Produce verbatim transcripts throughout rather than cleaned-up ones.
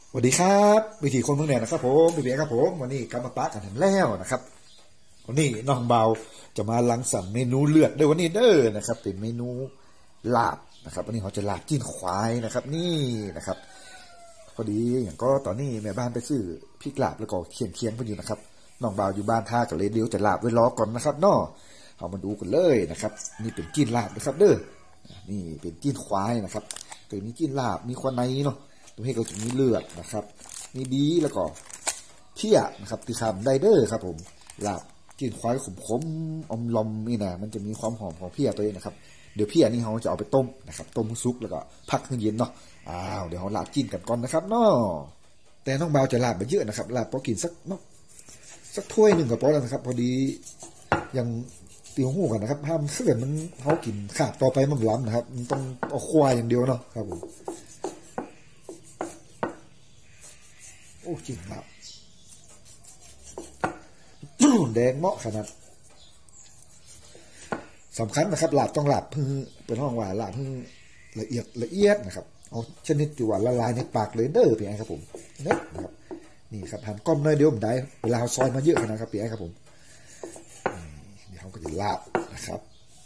สวัสดีครับวิธีคนเมืองเหนือนะครับผมพี่เบียร์ครับผมวันนี้กลับมาปะกันแล้วนะครับวันนี้น้องเบาจะมาลังสรรค์เมนูเลือดด้วยวันนี้เด้อนะครับเป็นเมนูลาบนะครับวันนี้เขาจะลาบจิ้นควายนะครับนี่นะครับพอดีอย่างก็ตอนนี้แม่บ้านไปซื้อพริกลาบแล้วก็เคียงเคียงพอดีนะครับน้องเบาอยู่บ้านท่ากับเลยเดียวจะลาบไว้รอก่อนนะครับเนาะเอามาดูกันเลยนะครับนี่เป็นจิ้นลาบนะครับเด้อนี่เป็นจิ้นควายนะครับตัวนี้จิ้นลาบมีควันในเนาะตรงนี้ก็จะมีเลือดนะครับมีดีแล้วก็เพี้ยนะครับที่คำไดเดอร์ครับผมลาบจิ้นควายขมๆอมลอมนี่นะมันจะมีความหอมของเพี้ยตัวนี้นะครับเดี๋ยวเพี้ยนี่เขาจะเอาไปต้มนะครับต้มซุปแล้วก็พักให้เย็นเนาะอ้าวเดี๋ยวเราลาบจิ้นกันก่อนนะครับเนาะแต่น้องเบาจะลาบไปเยอะนะครับลาบพอกินสักเนาะสักถ้วยหนึ่งก็พอแล้วนะครับพอดียังตีหัวกันนะครับห้ามเสื่อมันเขากินขาดต่อไปมันล้ำนะครับมันต้องเอาควายอย่างเดียวเนาะครับผมโอ้จริงครับ แดงเหมาะขนาดสำคัญนะครับลาบต้องลาบพึ่งเป็นห้องว่าลาบพึ่งละเอียดละเอียดนะครับเอาชนิดที่ว่าละลายในปากเลยเด้อพี่ไอ้ครับผมนี่นะครับนี่ครับหั่นก้อมน้อยเดียวผมได้เวลาซอยมาเยอะขนาดครับพี่ไอ้ครับผมเดี๋ยวเขาก็จะลาบนะครับ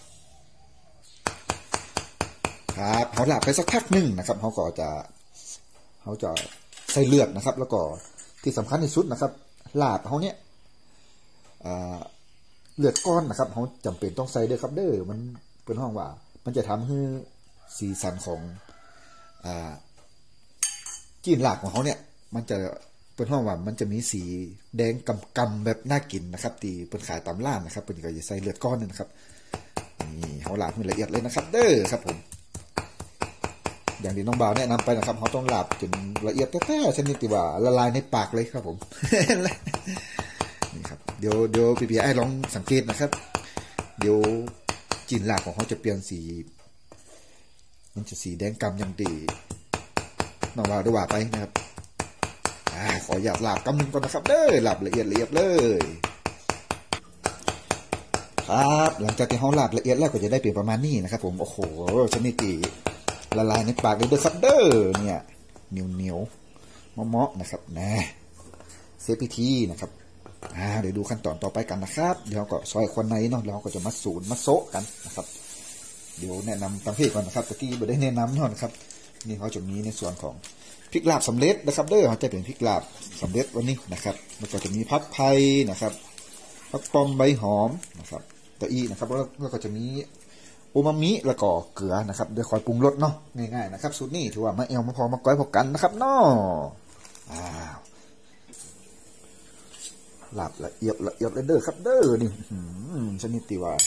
ครับเขาลาบไปสักพักหนึ่งนะครับเขาก็จะเขาจะใส่เลือดนะครับแล้วก็ที่สำคัญที่สุดนะครับลาบเขาเนี้ยเลือดก้อนนะครับเขาจำเป็นต้องใส่ด้วยครับเด้อมันเป็นห้องว่ามันจะทำให้สีสันของจีนลาบของเขาเนี่ยมันจะเป็นห้องว่ามันจะมีสีแดงกำกำแบบน่ากินนะครับตีเป็นขายตามร้านนะครับเป็นก็จะใส่เลือดก้อนนี่นะครับนี่เขาลาบให้ละเอียดเลยนะครับเด้อครับผมอย่างที่น้องบ่าวแนะนำไปนะครับเขาต้องลาบจนละเอียดแท้ๆชนิดที่ว่าละลายในปากเลยครับผมนี่ครับเดี๋ยวเดี๋ยวพี่พี่ไอ้ลองสังเกตนะครับเดี๋ยวจีนลาบของเขาจะเปลี่ยนสีมันจะสีแดงกำอย่างดีน้องบ่าวได้ว่าไปนะครับอ่าขออยากลาบกำนึงก่อนนะครับเด้อลาบละเอียดละเอียดเลยครับหลังจากที่เขาลาบละเอียดแล้วก็จะได้เป็นประมาณนี้นะครับผมโอ้โหชนิดที่ละลายในปากเลยเด้อครับเด้อเนี่ยเหนียวเหนียวเมาะๆนะครับนะเซฟพิธีนะครับอ่าเดี๋ยวดูขั้นตอนต่อไปกันนะครับเดี๋ยวก็ซอยควันในเนาะเราก็จะมาสูนมาโซะกันนะครับเดี๋ยวแนะนำตังเพศก่อนนะครับตะกี้ไม่ได้แนะนำเนาะนะครับนี่เขาจะมีในส่วนของพริกลาบสำเร็จนะครับเด้อเขาจะเป็นพริกลาบสำเร็จวันนี้นะครับแล้วก็จะมีผักไผ่นะครับผักปอมใบหอมนะครับตะอีนะครับแล้วก็จะมีอูมามิแล้วก็เกลือนะครับเดี๋ยวคอยปรุงรสเนาะง่ายๆนะครับสูตรนี้ถือว่ามาเอวมาพอมาก้อยพอกันนะครับเนาะอ้าวลาบละเอียดละเอียดเลยเด้อครับเด้อนี่ชนิดที่ว่า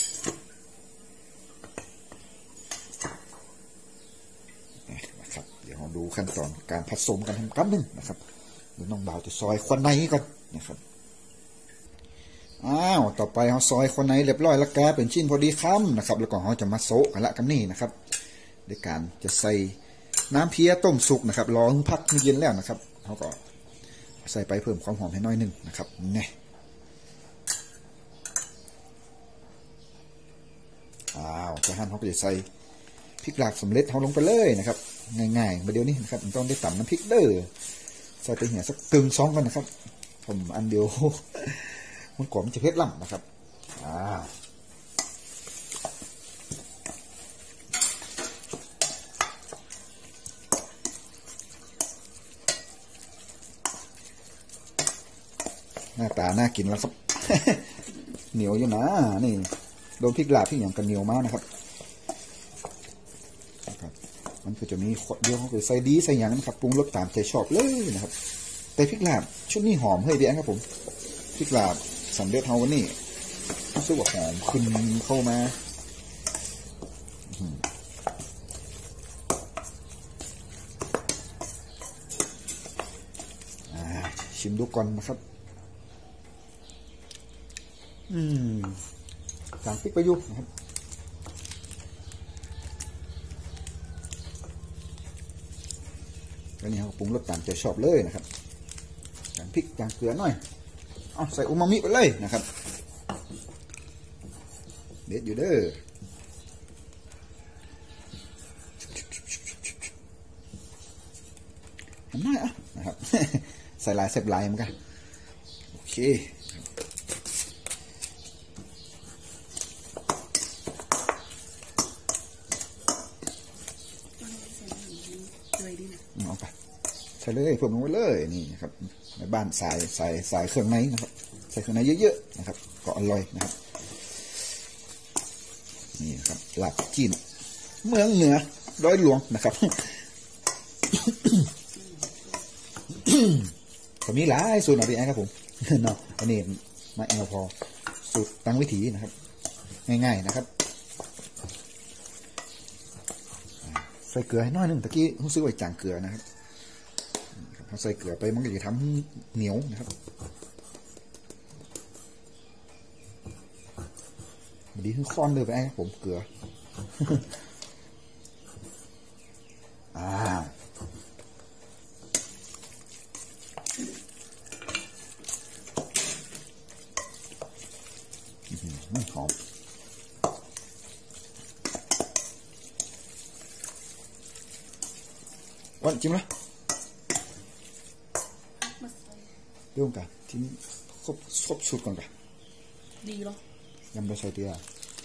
นะครับเดี๋ยวเราดูขั้นตอนการผสมกันทำกันหนึ่งนะครับเดี๋ยวน้องบ่าวจะซอยควันในก่อนนะครับอ้าวต่อไปเราซอยคนในเรียบร้อยแล้วแกเป็นชิ้นพอดีคำนะครับแล้วก็เราจะมาโซะกันละกันนี่นะครับในการจะใส่น้ำเพี้ยต้มสุกนะครับรอให้พักเย็นแล้วนะครับเขาก็ใส่ไปเพิ่มความหอมให้น้อยหนึ่งนะครับนี่อ้าวจากนั้นเขาก็จะใส่พริกลาบสำเร็จเขาลงไปเลยนะครับง่ายๆมาเดียวนี้นะครับต้องได้ตำน้ำพริกเด้อใส่ไปเหี่ยสักกึ่งซองกันนะครับผมอันเดียวมันก่อนมันจะเผ็ดล่ำนะครับอ่าหน้าตาน่ากินแล้วครับ เหนียวอยู่นะนี่โดนพริกลาบที่อย่างกันเหนียวมากนะครับมันก็จะมีเดี๋ยวเขาก็ใส่ดีใส่อย่างนั้นครับปรุงรสตามใจชอบเลยนะครับแต่พริกลาบชุดนี้หอมเฮ้ยเดี๋ยวครับผมพริกลาบสำเร็จเท่าวันนี้รู้สึกว่าหอมขึ้นเข้ามาชิมดูก่อนนะครับอืมจางพริกประยุกต์นะครับแล้วนี่เขาปรุงรสตามใจชอบเลยนะครับจางพริกจางเกลือหน่อยเอาใส่อูมามิไปเลยนะครับเด็ดอยู่เด้อทำได้อะนะครับ ใส่ลายเซฟลายเหมือนกันโอเคเอาไปใส่เลยเพิ่มลงไปเลยนี่ครับในบ้านใส่ใส่ใส่เครื่องในนะครับใส่เครื่องในเยอะๆนะครับก็อร่อยนะครับนี่ครับลาบจีนเมืองเหนือดอยหลวงนะครับ ผมมีหลายสูตรเอาไปแอนครับผมเนาะอันนี้มาแอลพอสูตรตั้งวิถีนะครับง่ายๆนะครับใส่เกลือให้น้อยนึงตะกี้ผมซื้อไว้จางเกลือนะครับพอใส่เกลือไปมันก็จะทำเหนียวนะครับดีขึ้นค้อนเลยไปแอนครับผมเกลืออ่าหอมวันจิ้มละเรื่องกันจิ้มครบครบสุดก่อนกันดีหรอยังไม่ใส่เตีย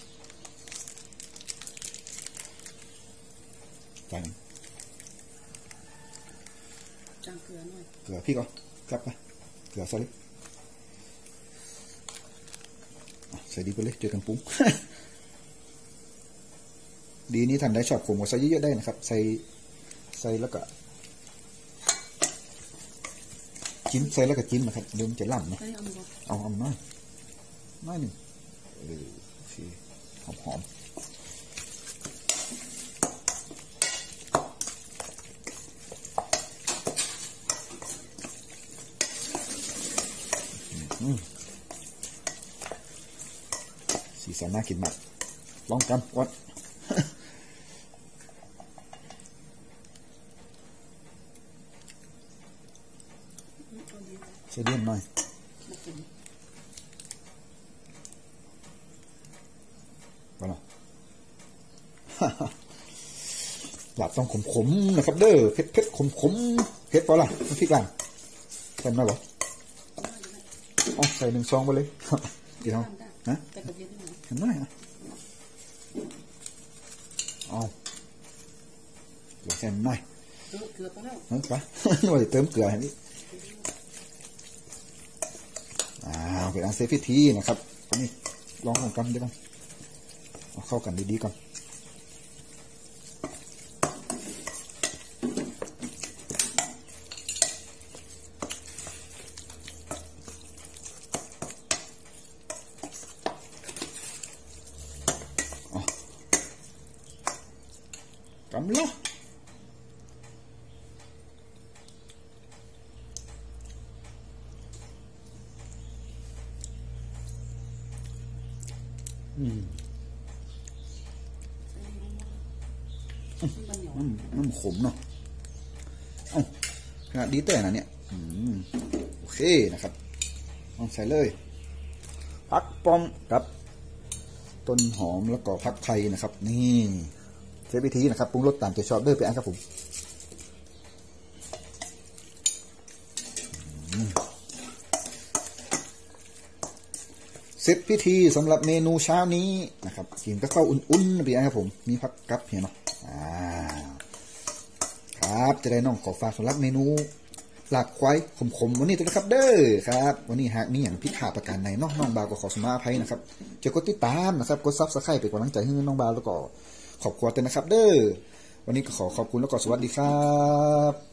จางจางเกลือหน่อยเกลือพี่ก็กลับไปเกลือใส่เลยใส่ดีไปเลยเจอกันปุ้ง ดีนี้ทำได้ชอบผมก็ใส่เยอะๆได้นะครับใส่ใส่แล้วก็จิ้มใส่แล้วก็จิ้มนะครับเดี๋ยวมันจะล่ำนะเอาเอาหน่อยหน่อยหนึ่งเออโอเคหอมหอมสีสันน่ากินมากลองกันวัดใส่เดียมหน่อยก่อนเนาะหลับต้องขมๆนะครับเด้อเผ็ดเผ็ดขมขมเผ็ดเปล่าล่ะน้ำพริกล่างใส่ไหมบ่อ๋อใส่หนึ่งซองไปเลยเดี๋ยวนะเห็นไหมอ่ะอ๋อเดี๋ยวใส่หน่อยเกลือไปแล้วเฮ้ยปะหน่อยเติมเกลือให้นี่อ่าเป็นอันเซฟพิธีนะครับนี่ลองของกันด้วยกันเอาเข้ากันดีๆก่อนกำลังอืมน้ำขมเนาะเอ้าขนาดดีแต่นะเนี่ยอืมโอเคนะครับลองใส่เลยผักป้อมกับต้นหอมแล้วก็ผักไทยนะครับนี่เซฟวิธีนะครับปรุงรสตามใจชอบเด้อไปอันครับผมเสร็จพิธีสำหรับเมนูเช้านี้นะครับกินก็ข้าวอุ่นๆไปนะครับผมมีผักกับเห็นเนาะอ่าครับจะได้น้องขอฝากสำหรับเมนูลาบควายขมๆวันนี้ตัวนะครับเด้อครับวันนี้หากมีอย่างพิขาประการไหนน้องน้องบ่าวก็ขอสมาภัยนะครับจะกดติดตามนะครับกดซับสไครป์เป็นกำลังใจให้น้องบ่าวแล้วก็ขอบคุณนะครับเด้อวันนี้ก็ขอขอบคุณแล้วก็สวัสดีครับ